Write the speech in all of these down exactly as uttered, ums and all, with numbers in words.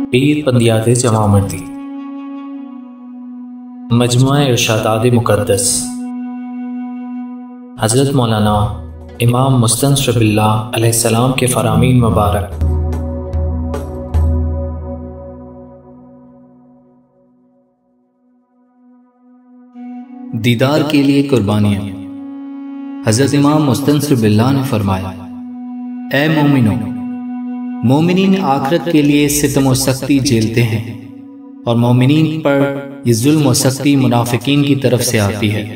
पीर पंदियात जमा मर्दी मजमुआ इरशादात मुक़द्दस हज़रत मौलाना इमाम मुस्तनसर बिल्लाह अलैहिस्सलाम के फ़रामीन मुबारक। दीदार के लिए कुर्बानियाँ। हज़रत इमाम मुस्तनसर बिल्लाह ने फरमाया, ए मोमिनो, मोमिनीन आखिरत के लिए सितम और सख्ती झेलते हैं और मोमिनीन पर ये जुल्म और सख्ती मुनाफिकीन की तरफ से आती है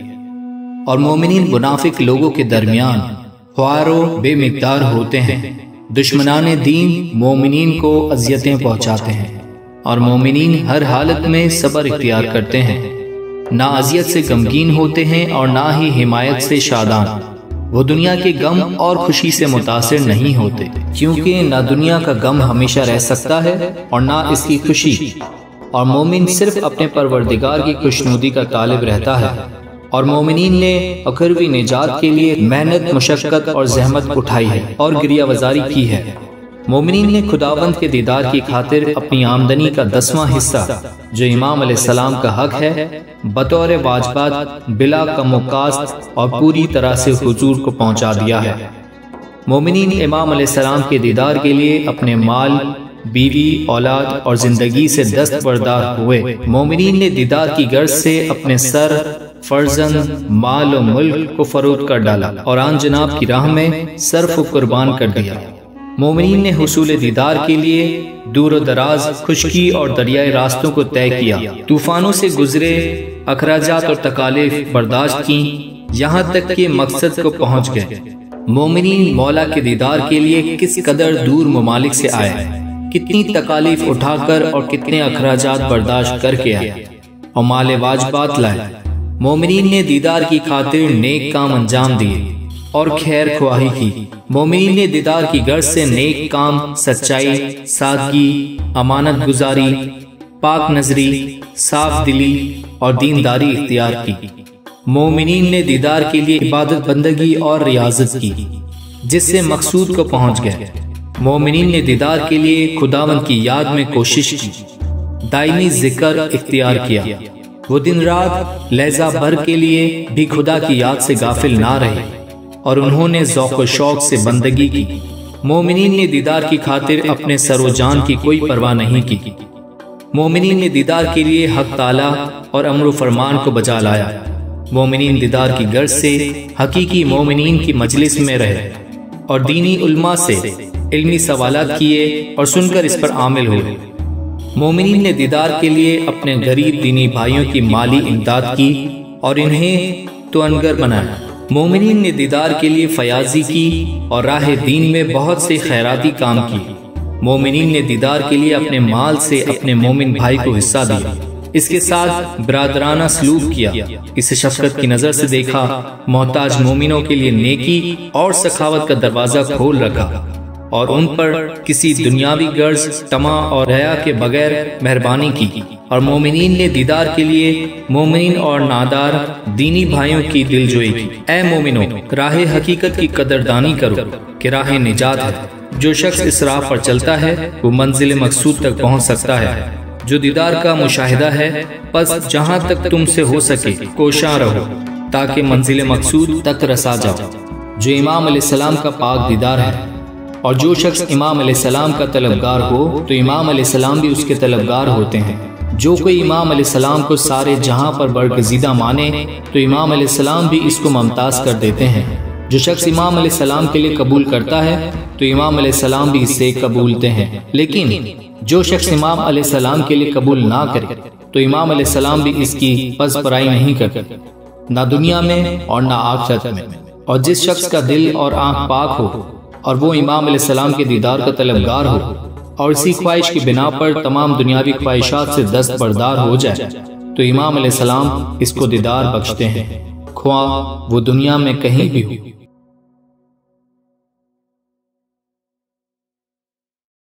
और मोमिनीन मुनाफिक लोगों के दरमियान ख्वारो बेमिक़दार होते हैं। दुश्मनाने दीन मोमिनीन को अज़ियतें पहुँचाते हैं और मोमिनीन हर हालत में सब्र इख्तियार करते हैं, ना अज़ियत से गमगीन होते हैं और ना ही हिमायत से शादान। वो दुनिया के गम और खुशी से मुतासिर नहीं होते, क्योंकि ना दुनिया का गम हमेशा रह सकता है और ना इसकी खुशी। और मोमिन सिर्फ अपने परवरदिगार की खुशनुदी का तालिब रहता है और मोमिनीन ने अखरवी निजात के लिए मेहनत, मुशक्कत और जहमत उठाई है और गिरियावजारी की है। मोमिनीन ने खुदावंद के दीदार की खातिर अपनी आमदनी का दसवां हिस्सा, जो इमाम अलैहिस्सलाम का हक है, बतौर वाजबात बिला कमोकास्त और पूरी तरह से हुजूर को पहुंचा दिया है। मोमिनीन इमाम अलैहिस्सलाम के दीदार के लिए अपने माल, बीवी, औलाद और जिंदगी से दस्तबरदार हुए। मोमिनीन ने दीदार की गर्ज से अपने सर, फर्जंद, माल और मुल्क को फरोख्त कर डाला और आन जनाब की राह में सर्फ कुर्बान कर दिया। मोमिनीन ने हुसूल दीदार के लिए दूर दराज, खुशकी और दरियाई रास्तों को तय किया, तूफानों से गुजरे, अखराजात और तकालीफ बर्दाश्त की, यहाँ तक कि मकसद को पहुँच गए। मोमिनीन मौला के दीदार के लिए किस कदर दूर ममालिक से आए, कितनी तकालीफ उठाकर और कितने अखराजात बर्दाश्त करके आए और माले वाजबात लाए। मोमिनीन ने दीदार की खातिर नेक काम अंजाम दिए और खैर ख्वाही की। मोमिनीन ने दीदार की गर्ज से नेक काम, सच्चाई, सादगी, अमानत गुजारी, पाक नजरी, साफ दिली और दीनदारी इख्तियार की। मोमिनीन ने दीदार के लिए इबादत, बंदगी और रियाजत की, जिससे मकसूद को पहुंच गए। मोमिनीन ने दीदार के लिए खुदावंद की याद में कोशिश की, दायमी जिक्र इख्तियार किया। वो दिन रात लहजा भर के लिए भी खुदा की याद से गाफिल ना रहे और उन्होंने ज़ौक़ शौक़ से बंदगी की। मोमिनीन ने दीदार की खातिर अपने सरोजान की कोई परवाह नहीं की। मोमिनीन ने दीदार के लिए हक ताला और अम्र फरमान को बजा लाया। मोमिनीन दीदार की गर्ज से हकीकी मोमिनीन की मजलिस में रहे और दीनी उल्मा से इल्मी सवालात किए और सुनकर इस पर आमिल हुए। मोमिनीन ने दीदार के लिए अपने गरीब दीनी भाइयों की माली इमदाद की और इन्हें तो अनगर बनाया। मोमिनीन ने दीदार के लिए फयाजी की और राह दीन में बहुत से खैराती काम किए। मोमिनीन ने दीदार के लिए अपने माल से अपने मोमिन भाई को हिस्सा दिया, इसके साथ बिरादराना सलूक किया, इसे शफकत की नजर से देखा, मोहताज मोमिनों के लिए नेकी और सखावत का दरवाजा खोल रखा और उन पर किसी दुनियावी गर्ज, तमा और रया के बगैर मेहरबानी की। और मोमिनीन ने दीदार के लिए मोमिनीन और नादार दीनी भाइयों की दिलजोई की। ए मोमिनो, राह हकीकत की कदरदानी करो कि राह निजात है। जो शख्स इस राह पर चलता है वो मंजिल मकसूद तक पहुंच सकता है। जो दीदार का मुशाहिदा है, बस जहां तक तुमसे हो सके कोशा रहो ताकि मंजिल मकसूद तक रसा जाओ, जो इमाम अलैहिस्सलाम का पाक दीदार है। और जो शख्स इमाम अलैहिस्सलाम का तलबगार हो तो इमाम अलैहिस्सलाम भी उसके तलबगार होते हैं। जो कोई इमाम अलैहिस्सलाम को सारे जहां पर बरगज़ीदा माने तो इमाम अलैहिस्सलाम भी इसको मुमताज़ कर देते हैं। जो शख्स इमाम अलैहिस्सलाम के लिए कबूल करता है तो इमाम अलैहिस्सलाम भी इससे कबूलते हैं। लेकिन जो शख्स इमाम अलैहिस्सलाम के लिए कबूल ना करे तो इमाम अलैहिस्सलाम भी इसकी पज़पराई नहीं करते, ना दुनिया में और ना आखिरत में। और जिस शख्स का दिल और आंख पाक हो और वो इमाम अलैहिस्सलाम के दीदार का तलबगार हो और इसी ख्वाहिश की बिना पर तमाम दुनियावी ख्वाहिशात से दस्तबरदार हो जाए तो इमाम अलैहिस्सलाम इसको दीदार बख्शते हैं, ख्वाह वो दुनिया में कहीं भी हो।